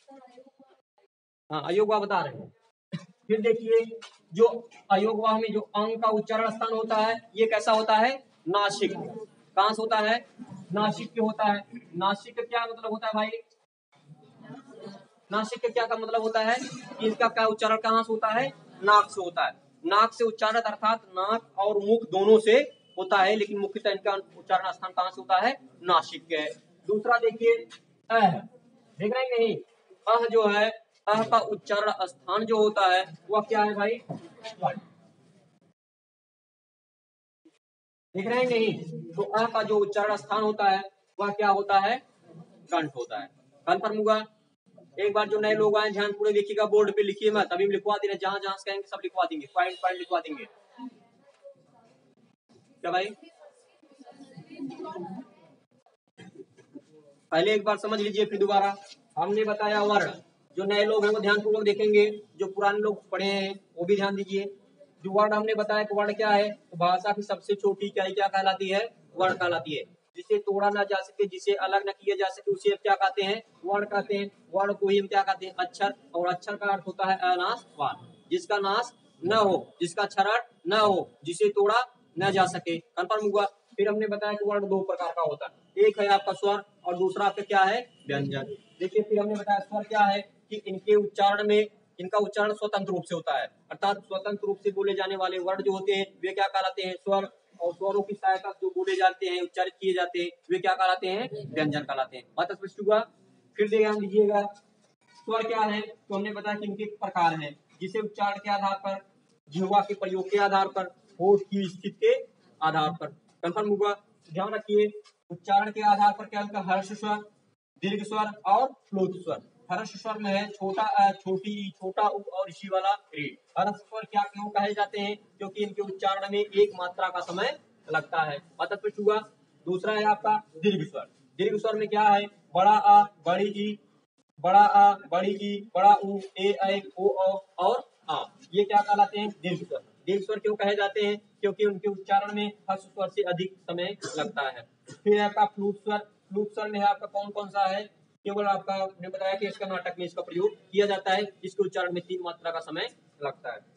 हाँ, अयोगवाह बता रहे हैं। फिर देखिए, जो अयोगवाह में जो अंग का उच्चारण स्थान होता है, ये कैसा होता है? नासिक। कहां से होता है? नासिक के होता है। नासिक का क्या मतलब होता है भाई? नासिक का क्या का मतलब होता है कि इसका क्या उच्चारण कहां से होता है? नाक से होता है। नाक से उच्चारण अर्थात नाक और मुख दोनों से होता है, लेकिन मुख्यतः इनका उच्चारण स्थान कहां से होता है? नासिक के। दूसरा देखिए, अह, देख रहे हैं नहीं? अह जो है, अह का उच्चारण स्थान जो होता है वह क्या है भाई? देख रहे हैं नहीं? तो अह का जो उच्चारण स्थान होता है वह क्या होता है? कंठ होता है। कंफर्म हुआ? एक बार जो नए लोग आए ध्यान पूरे देखिएगा, बोर्ड पे लिखिए मत, अभी लिखवा दे रहे, जहां जहां से कहेंगे सब लिखवा देंगे, पॉइंट पॉइंट लिखवा देंगे। क्या भाई? पहले एक बार समझ लीजिए फिर दोबारा। हमने बताया वर्ण, जो नए लोग हैं वो ध्यान पूर्वक देखेंगे, जो पुराने लोग पढ़े हैं वो भी ध्यान दीजिए। जो वर्ण हमने बताया कि वर्ण क्या है, तो भाषा की सबसे छोटी इकाई क्या कहलाती है? वर्ण कहलाती है। जिसे तोड़ा ना जा सके, जिसे अलग न किया जा सके, उसे क्या कहते हैं? वर्ण कहते हैं। वर्ण को ही हम क्या कहते हैं? अक्षर। और अक्षर का अर्थ होता है अनासवान, जिसका नाश न हो, जिसका क्षरण न हो, जिसे तोड़ा न जा सके। कंफर्म हुआ? फिर हमने बताया कि वर्ण दो प्रकार का होता है, एक है आपका स्वर और दूसरा आपका क्या है? व्यंजन। देखिए, फिर हमने बताया स्वर क्या है कि इनके उच्चारण में, इनका उच्चारण स्वतंत्र रूप से होता है, अर्थात स्वतंत्र रूप से बोले जाने वाले वर्ण जो होते हैं वे क्या कहलाते हैं? स्वर। और स्वरों की सहायता जो बोले जाते हैं, उच्चारित किए जाते हैं, वे क्या कहलाते हैं? व्यंजन कहलाते हैं। बात स्पष्ट हुआ? फिर ध्यान दीजिएगा, स्वर क्या है? तो हमने बताया कि इनके प्रकार हैं, जिसे उच्चारण के आधार पर, जिह्वा के प्रयोग के आधार पर, होठ की स्थिति के आधार पर। कंफर्म हुआ? ध्यान रखिए, उच्चारण के आधार पर क्या होता है? हर्ष स्वर, दीर्घ स्वर और प्लुत स्वर। हर्ष स्वर में है छोटा अ, छोटी ई, छोटा उ और ऋषि वाला रे। हर्ष स्वर क्या क्यों कहे जाते हैं? क्योंकि इनके उच्चारण में एक मात्रा का समय लगता है। बात स्पष्ट हुआ? दूसरा है आपका दीर्घ स्वर। दीर्घ स्वर में क्या है? बड़ा आ, बड़ी ई, बड़ा आ, बड़ी ई, बड़ा उ, ए ऐ, ओ औ और आ, ये क्या कहलाते हैं? दीर्घ स्वर। दीर्घ स्वर क्यों कहे जाते हैं? क्योंकि उनके उच्चारण में हर्ष स्वर से अधिक समय लगता है। फिर आपका फ्लूट स्वर। फ्लूट स्वर में आपका कौन कौन सा है? केवल आपका हमने बताया कि इसका नाटक में इसका प्रयोग किया जाता है, इसके उच्चारण में 3 मात्रा का समय लगता है।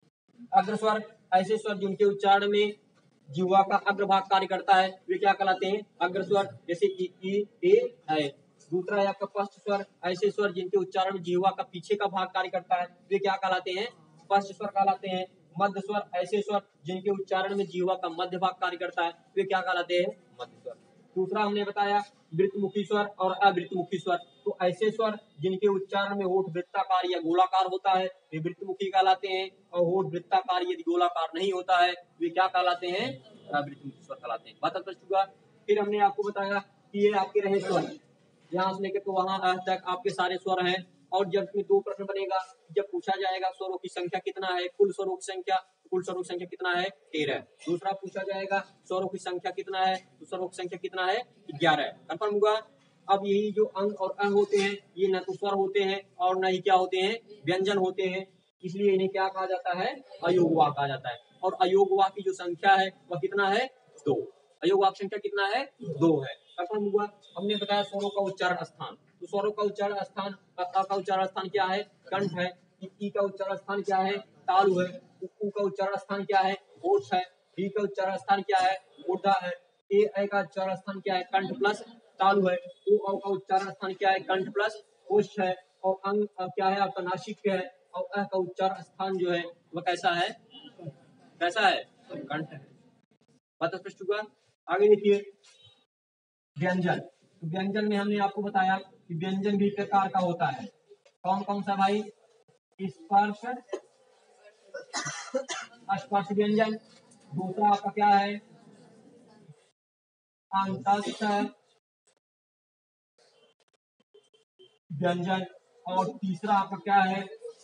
अग्र स्वर, ऐसे स्वर जिनके उच्चारण में जिह्वा का अग्रभाग कार्य करता है, वे क्या कहलाते हैं? अग्र स्वर। जैसे ई, ए, ऐ। दूसरा है आपका पश्च स्वर, ऐसे स्वर जिनके उच्चारण में जिह्वा का पीछे का भाग कार्य करता है, वे क्या कहलाते हैं? पश्च स्वर कहलाते हैं। मध्य स्वर, ऐसे स्वर जिनके उच्चारण में जिह्वा का मध्य भाग कार्य करता है, वे क्या कहलाते हैं? मध्य स्वर। दूसरा हमने बताया वृत्तमुखी स्वर और अवृत्तमुखी स्वर। तो ऐसे स्वर जिनके उच्चारण में होठ वृत्ताकार या गोलाकार होता है, वे वृत्तमुखी कहलाते हैं, और होठ वृत्ताकार यदि गोलाकार नहीं होता है, वे क्या कहलाते हैं? अवृत्तमुखी स्वर कहलाते हैं। बात स्पष्ट हुआ? फिर हमने आपको बताया कि ये आपके रहे स्वर, यहाँ से लेकर तो वहां तक आपके सारे स्वर हैं। और जब इसमें 2 प्रश्न बनेगा, जब पूछा जाएगा स्वरों की संख्या कितना है, कुल स्वरों की संख्या, कुल स्वरों की संख्या कितना है? 13। दूसरा पूछा जाएगा स्वरों की संख्या कितना है, तो स्वरों की संख्या कितना है? 11। कंफर्म हुआ? अब यही जो अंग और अंग होते हैं, ये न तो स्वर होते हैं और न ही क्या होते हैं? व्यंजन होते हैं। इसलिए इन्हें क्या कहा जाता है? अयोगवाह कहा जाता है। और अयोगवाह की जो संख्या है वह कितना है? 2। अयोगवाह की संख्या कितना है? 2 है। कंफर्म हुआ? हमने बताया स्वरों का उच्चारण स्थान, तो स्वरों का उच्चारण स्थान, अ का उच्चारण स्थान क्या है? कंठ है। ई का उच्चारण स्थान क्या है? तालु है। उ का उच्चारण स्थान क्या है? ओठ है। डी का उच्चारण स्थान क्या है? ऊर्धा है। ए ऐ का उच्चारण स्थान क्या है? कंठ प्लस तालु है। ओ औ का उच्चारण स्थान क्या है? कंठ प्लस ओष्ठ है। और अंग क्या है आपका? नासिक है। और अ का उच्चारण स्थान जो है वह कैसा है? कैसा है? कंठ है। बात स्पष्ट हुआ? आगे देखिए, व्यंजन। तो व्यंजन में हमने आपको बताया कि व्यंजन भी प्रकार का होता है। कौन कौन सा भाई? स्पर्श, स्पर्श व्यंजन। दूसरा आपका क्या है? अंतस्थ व्यंजन। और तीसरा आपका क्या है?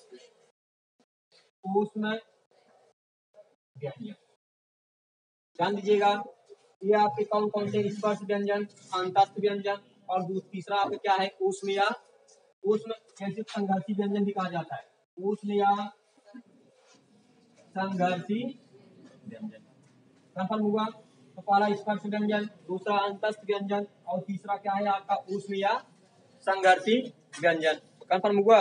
ऊष्म व्यंजन। ध्यान दीजिएगा, ये आपके कौन कौन से? स्पर्श व्यंजन, अंतस्थ व्यंजन, और तीसरा आपका क्या है? ऊष्म या ऊष्म, जैसे संघर्षी व्यंजन भी कहा जाता है। ऊष्म या संघर्षी व्यंजन। कंफर्म हुआ? तो पहला स्पर्श व्यंजन, दूसरा अंतस्थ व्यंजन, और तीसरा क्या है आपका? ऊष्म या संघर्षी व्यंजन। कंफर्म हुआ।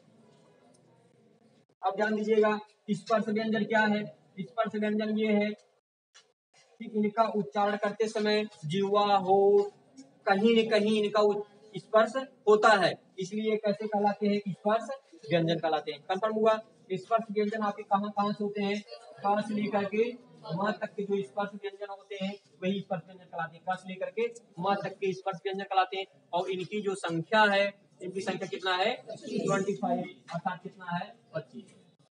अब ध्यान दीजिएगा स्पर्श व्यंजन क्या है। स्पर्श व्यंजन ये है कि इनका उच्चारण करते समय जीवा हो कहीं न कहीं इनका स्पर्श होता है, इसलिए कैसे कहलाते हैं, स्पर्श व्यंजन कहलाते हैं। कंफर्म हुआ। स्पर्श व्यंजन आपके कहाँ कहाँ से होते हैं, क से लेकर के म तक के जो स्पर्श व्यंजन होते हैं वही स्पर्श व्यंजन कहलाते हैं। क से लेकर के म तक के स्पर्श व्यंजन कहलाते हैं। और इनकी जो संख्या है, इनकी संख्या कितना है 25, अर्थात कितना है 25।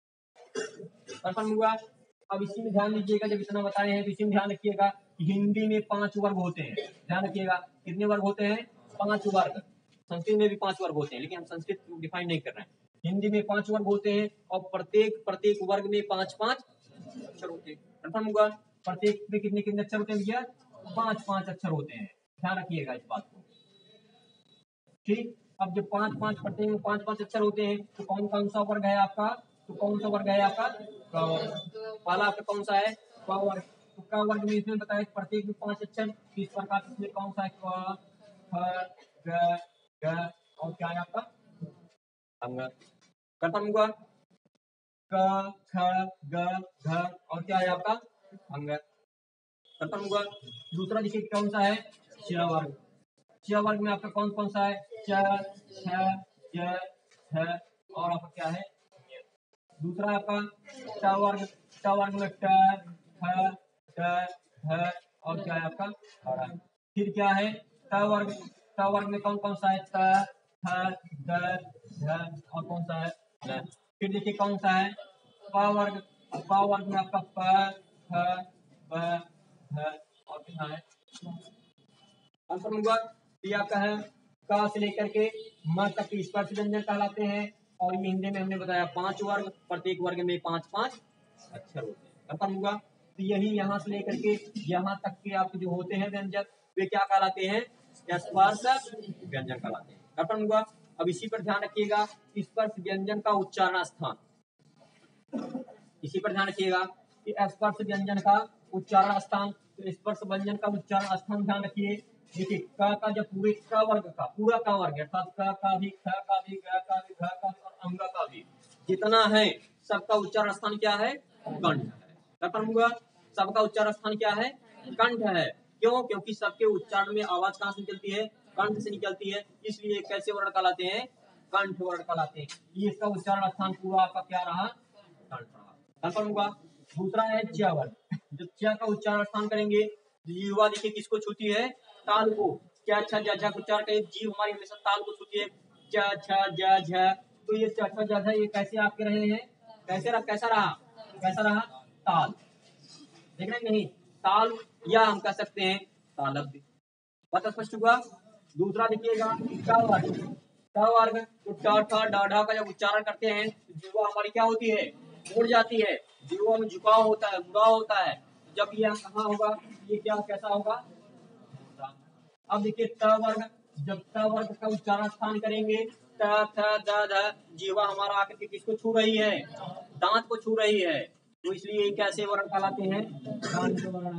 कंफर्म हुआ। अब इसी में ध्यान दीजिएगा, जब इतना बताए हैं तो इसी में ध्यान रखिएगा कि हिंदी में 5 वर्ग होते हैं। ध्यान रखिएगा कितने वर्ग होते हैं, 5 वर्ग। संस्कृत में भी 5 वर्ग होते हैं, लेकिन हम संस्कृत डिफाइन नहीं कर रहे हैं। हिंदी में 5 वर्ग होते हैं और प्रत्येक वर्ग में 5-5 अक्षर होते हैं। कंफर्म हुआ। प्रत्येक में कितने कितने अक्षर होते हैं भैया, 5-5 अक्षर होते हैं। ध्यान रखिएगा इस बात को। ठीक। अब जब 5-5 प्रत्येक में 5-5 अक्षर होते हैं तो कौन कौन सा वर्ग है आपका, तो कौन सा वर्ग है आपका, क वर्ग। पहला आपका कौन सा है, क वर्ग। तो क वर्ग में इसमें बताया प्रत्येक में 5 अक्षर, इस प्रकार इसमें कौन सा है, क ख ग घ और क्या है आपका अंग। कंफर्म हुआ। क ख ग घ और क्या है आपका अंग। कंफर्म हुआ। दूसरा देखिए कौन सा है, च वर्ग। च वर्ग में आपका कौन कौन सा है, च छ ज छ और आपका क्या है य। दूसरा आपका ट वर्ग। ट वर्ग में ट ठ ड ढ और क्या है आपका हरा। फिर क्या है ट वर्ग। ट वर्ग में कौन कौन सा है, त थ द ध और कौन सा है ल। फिर देखिए कौन सा है प वर्ग। प वर्ग में आपका प फ ब भ और कितना है। कंफर्म हुआ। ये आपका है क से लेकर के म तक के स्पर्श व्यंजन कहलाते हैं। और ये हिंदी में हमने बताया 5 वर्ग, प्रत्येक वर्ग में 5-5 अक्षर होते हैं। कंफर्म हुआ। तो यही यहाँ से लेकर के यहाँ तक के आपके जो होते हैं व्यंजन वे क्या कहलाते हैं, स्पर्श व्यंजन कहलाते हैं। कंफर्म हुआ। अब इसी पर ध्यान रखिएगा स्पर्श व्यंजन का उच्चारण स्थान। इसी पर ध्यान रखिएगा कि स्पर्श व्यंजन का उच्चारण स्थान। तो स्पर्श व्यंजन का उच्चारण स्थान ध्यान रखिए। देखिए क का जब पूरे क वर्ग का पूरा का वर्ग अर्थात क का भी, ख का भी, ग का भी, घ का भी और अंग का भी जितना है सबका उच्चारण स्थान क्या है, कंठ है। कंफर्म हुआ। सबका उच्चारण स्थान क्या है, कंठ है। क्यों, क्योंकि सबके उच्चारण में आवाज कहाँ से निकलती है, कंठ से निकलती है, इसलिए कैसे वर्ण कहलाते हैं, कंठ वर्ण कहलाते हैं। ये इसका उच्चारण स्थान पूरा आपका क्या रहा, कंठ रहा। कंफर्म हुआ। दूसरा है च वर्ग। जब च का उच्चारण स्थान करेंगे युवा देखिए किसको छूती है, ताल को। क्या छ ज झ उच्चारण करें, जीव हमारी हमेशा ताल को छूती है। च छ ज झ। तो ये च छ ज झ ये कैसे आपके रहे हैं, कैसा रहा, ताल। देख रहे हैं नहीं, ताल या हम कह सकते हैं तालब्य। बात स्पष्ट हुआ। दूसरा देखिएगा ट वर्ग। ट वर्ग तो ट ठ ड ढ का जब उच्चारण करते हैं तो जीवा हमारी क्या होती है, मुड़ जाती है। जीवा में झुकाव होता है, मुड़ाव होता है। जब ये कहाँ होगा, ये क्या कैसा होगा। अब देखिए ट वर्ग। जब ट वर्ग का उच्चारण स्थान करेंगे ट थ द ध जीवा हमारा आकर के किसको छू रही है, दांत को छू रही है। तो इसलिए कैसे वर्ण कहलाते हैं, दांत वर्ण।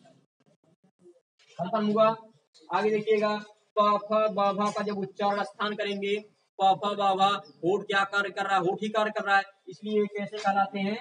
खत्म हुआ। आगे देखिएगा प फ ब भ का जब उच्चारण स्थान करेंगे प फ ब भ होठ क्या कार्य कर रहा है, होठ ही कार्य कर रहा है, इसलिए कैसे कहलाते हैं,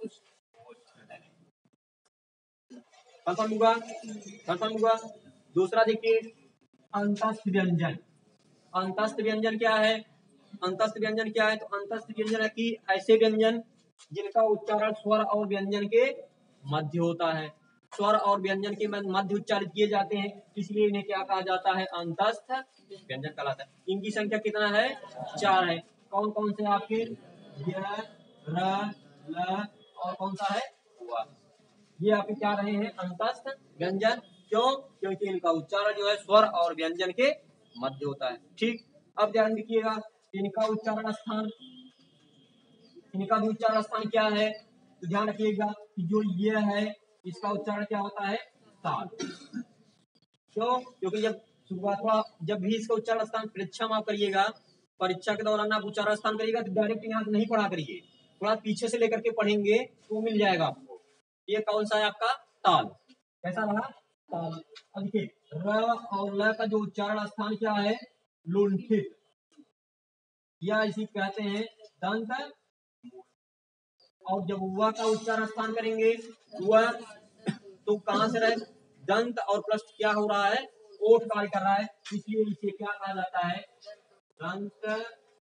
कंफर्म हुआ। दूसरा देखिए अंतस्थ व्यंजन। अंतस्थ व्यंजन क्या है, अंतस्थ व्यंजन क्या है, तो अंतस्थ व्यंजन है कि ऐसे व्यंजन जिनका उच्चारण स्वर और व्यंजन के मध्य होता है। स्वर और व्यंजन के मध्य उच्चारित किए जाते हैं, इसलिए इन्हें क्या कहा जाता है, अंतस्थ व्यंजन कहलाता है। इनकी संख्या कितना है, 4 है। कौन कौन से आपके, य र ल और कौन सा है, व। ये आपके क्या रहे हैं, अंतस्थ व्यंजन। क्यों, क्योंकि इनका उच्चारण जो है स्वर और व्यंजन के मध्य होता है। ठीक। अब ध्यान रखिएगा इनका उच्चारण स्थान, इनका भी उच्चारण स्थान क्या है, तो ध्यान रखिएगा कि जो ये है इसका उच्चारण क्या होता है, ताल। क्यों, क्योंकि जब भी इसका उच्चारण स्थान परीक्षा में आप करिएगा, परीक्षा के दौरान आप उच्चारण स्थान करिएगा तो डायरेक्ट यहाँ से नहीं पढ़ा करिए, थोड़ा पीछे से लेकर के पढ़ेंगे तो मिल जाएगा आपको। ये कौन सा है आपका, ताल। कैसा रहा, ताल। अब देखिए र और ल का जो उच्चारण स्थान क्या है, लुंठित। या इसी कहते हैं दंत मूल। और जब व का उच्चारण स्थान करेंगे व, तो कहां से रहे, दंत और प्लस क्या हो रहा है, ओठ कार्य कर रहा है, इसलिए इसे क्या कहा जाता है, दंत।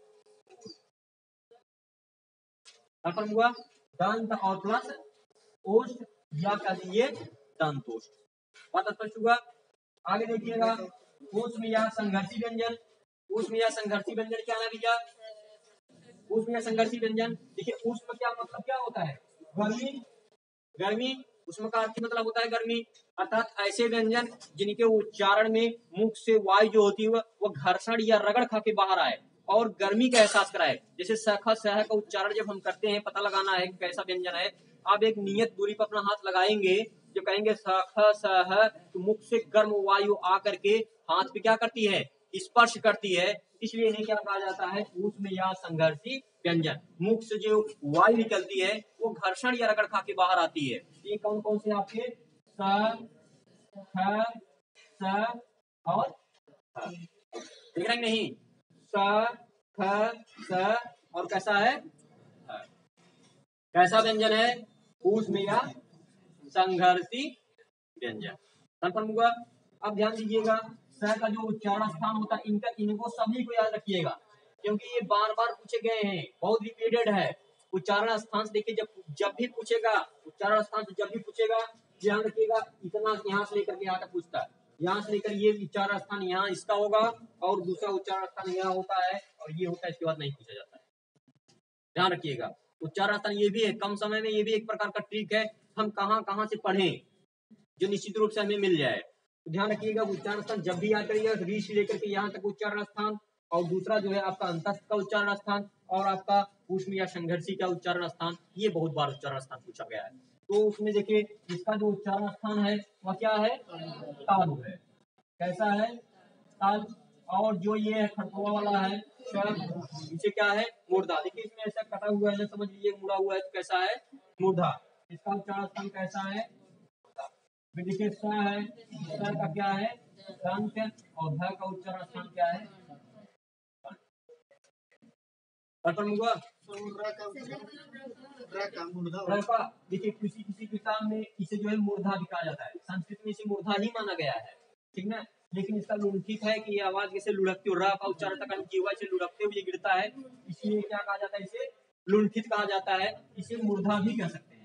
हुआ दंत और प्लस ओष्ठ, या कह दीजिए दंतोष्ठ। बात स्पष्ट हुआ। आगे देखिएगा ऊष्म या संघर्षी व्यंजन। ऊष्म या संघर्षी व्यंजन क्या है भैया, ऊष्म या संघर्षी व्यंजन देखिए, ऊष्म क्या मतलब क्या होता है, गर्मी, गर्मी, उसमें का अर्थ मतलब होता है गर्मी, अर्थात ऐसे व्यंजन जिनके उच्चारण में मुख से वायु जो होती है वो घर्षण या रगड़ खा के बाहर आए और गर्मी का एहसास कराए। जैसे सख सह का उच्चारण जब हम करते हैं, पता लगाना है कैसा व्यंजन है, आप एक नियत दूरी पर अपना हाथ लगाएंगे, जो कहेंगे सख सह, तो मुख से गर्म वायु आकर के हाथ पे क्या करती है, स्पर्श करती है, इसलिए इन्हें क्या कहा जाता है, ऊष्म या संघर्षी व्यंजन। मुख से जो वायु निकलती है वो घर्षण या रगड़ खा के बाहर आती है। ये कौन कौन से आपके, स, ख, स और देख रहे नहीं, स, ख, स और कैसा है, कैसा व्यंजन है, ऊष्म या संघर्षी व्यंजन। कंफर्म हुआ। अब ध्यान दीजिएगा, स का जो उच्चारण स्थान होता है, इनका इनको सभी को याद रखिएगा, क्योंकि ये बार बार पूछे गए हैं, बहुत रिपीटेड है। उच्चारण स्थान से देखिए, जब भी पूछेगा, उच्चारण स्थान से जब भी पूछेगा, ध्यान रखिएगा, इतना यहाँ से लेकर के यहाँ तक पूछता है, यहाँ से लेकर ये उच्चारण स्थान यहाँ इसका होगा और दूसरा उच्चारण स्थान यहाँ होता है और ये होता है, इसके बाद नहीं पूछा जाता है। ध्यान रखिएगा, उच्चारण स्थान ये भी है, कम समय में ये भी एक प्रकार का ट्रिक है, हम कहाँ कहाँ से पढ़ें जो निश्चित रूप से हमें मिल जाए। तो ध्यान रखिएगा, उच्चारण स्थान जब भी याद करिएगा, री से लेकर के यहाँ तक उच्चारण स्थान, और दूसरा जो है आपका अंतस्थ का उच्चारण स्थान और आपका ऊष्म या संघर्षी का उच्चारण स्थान, ये बहुत बार उच्चारण स्थान पूछा गया है। तो उसमें देखिए, इसका जो उच्चारण स्थान है वह क्या है, तालु है। कैसा है, ताल। और जो ये है खटुआ वाला है, इसे क्या है, मूर्धा। देखिए इसमें ऐसा कटा हुआ है, समझ लीजिए मुड़ा हुआ है, तो कैसा है, मूर्धा। इसका उच्चारण स्थान कैसा है, देखिए स है, स का क्या है, दंत, और ध का उच्चारण स्थान क्या है, हुआ। देखिए किसी किसी किताब में इसे जो है मूर्धा भी कहा जाता है, संस्कृत में इसे मूर्धा ही माना गया है, ठीक ना। लेकिन इसका लुंठित है कि ये आवाज कैसे लुढ़कती हो, र का उच्चारण तक जीवा से लुढ़कते हुए गिरता है, इसलिए क्या कहा जाता है, इसे लुंठित कहा जाता है, इसे मूर्धा भी कह सकते हैं।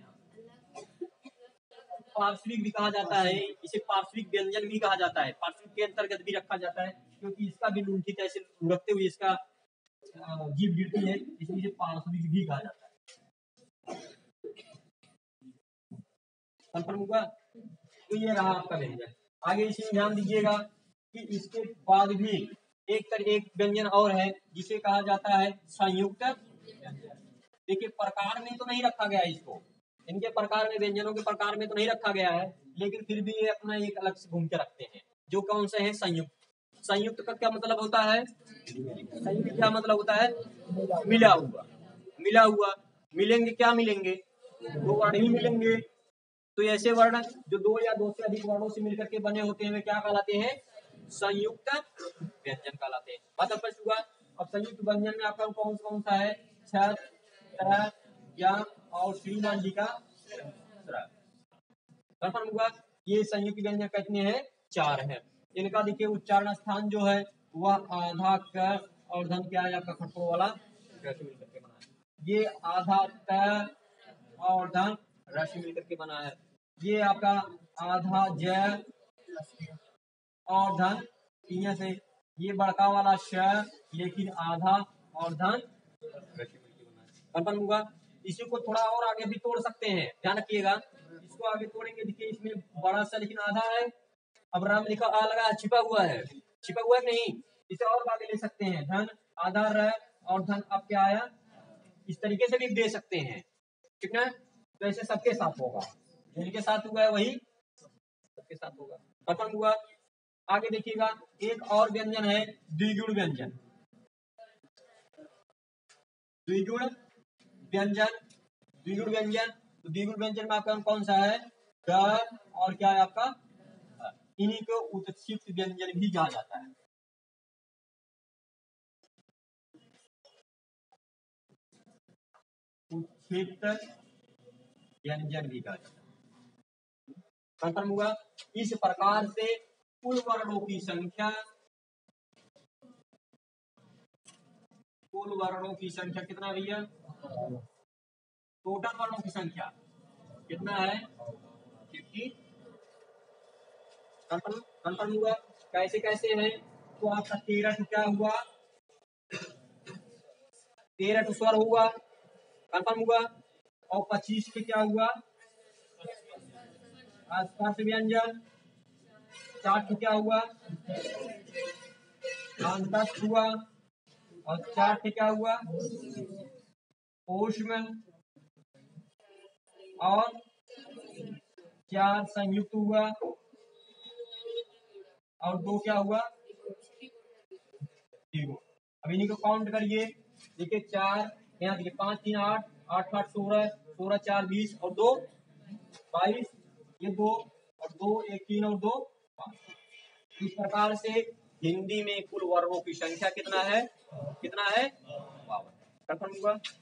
पार्श्विक भी कहा जाता है, इसे पार्श्विक व्यंजन भी कहा जाता है, पार्श्विक के अंतर्गत भी रखा जाता है, क्योंकि इसका भी लुंठित ऐसे लुढ़कते हुए इसका जीभ गिरती है, इसलिए इसे पार्श्विक भी कहा जाता है। कंफर्म हुआ। तो ये रहा आपका व्यंजन। आगे इसे ध्यान दीजिएगा कि इसके बाद भी एक व्यंजन और है जिसे कहा जाता है संयुक्त व्यंजन। देखिए प्रकार में तो नहीं रखा गया है इसको, इनके प्रकार में, व्यंजनों के प्रकार में तो नहीं रखा गया है, लेकिन फिर भी ये अपना एक अलग से घूम के रखते हैं, जो कौन से है, संयुक्त। संयुक्त का क्या मतलब होता है, संयुक्त क्या मतलब होता है, मिला हुआ, मिला हुआ, मिलेंगे क्या मिलेंगे, दो वर्ण ही मिलेंगे। तो ऐसे वर्ण जो दो या दो से अधिक वर्णों से मिलकर के बने होते हैं वे क्या कहलाते हैं, संयुक्त व्यंजन कहलाते हैं। बात स्पष्ट हुआ। अब संयुक्त व्यंजन में आपका कौन कौन सा है, छ, तर, या और श्रीमान जी का कंफर्म हुआ। ये संयुक्त व्यंजन कितने हैं, चार है। इनका देखिए उच्चारण स्थान जो है वह आधा क और धन क्या है आपका खटको वाला रस मिलकर के बना है। ये आधा क और धन रस मिलकर के बना है। ये आपका आधा ज और धन तीन से, ये बड़का वाला श लेकिन आधा और धन कंफर्म हुआ। इसी को थोड़ा और आगे भी तोड़ सकते हैं, ध्यान रखिएगा, इसको आगे तोड़ेंगे। देखिए इसमें बड़ा सा लेकिन आधा है, अब राम लिखा आ लगा, छिपा हुआ है, छिपा हुआ है नहीं, इसे और आगे ले सकते हैं, धन आधा र और धन अब क्या आया, इस तरीके से भी दे सकते हैं, ठीक है। तो ऐसे सबके साथ होगा, जिनके साथ हुआ है वही सबके साथ होगा। खत्म हुआ। आगे देखिएगा एक और व्यंजन है द्विगुण व्यंजन। द्विगुण व्यंजन, द्विगुण व्यंजन, तो द्विगुण व्यंजन में आपका कौन सा है, ग और क्या है आपका, इन्हीं को उत्क्षिप्त व्यंजन भी कहा जाता है। उत्क्षिप्त व्यंजन भी कहा जाता है। कंफर्म हुआ। इस प्रकार से कुल वर्णों की संख्या, कुल वर्णों की संख्या कितना भैया? टोटल वर्णों की संख्या कितना है? 50। कंफर्म हुआ। कैसे कैसे है? तो आपका 13 टू क्या हुआ? 13 टू स्वर हुआ। कंफर्म हुआ। और 25 पे क्या हुआ? स्पर्श व्यंजन। 4 पे क्या हुआ? अंतस्थ हुआ। और 4 पे क्या हुआ? ऊष्म। और 4 संयुक्त हुआ। और 2 क्या हुआ? जीरो। अब इन्हीं को काउंट करिए। देखिए 4, यहाँ देखिए 5 3 8, 8 8 16, 16 4 20 और 2 22, ये 2 और 2 1 3 और 2 5। इस प्रकार से हिंदी में कुल वर्णों की संख्या कितना है? कितना है? 52। कंफर्म हुआ।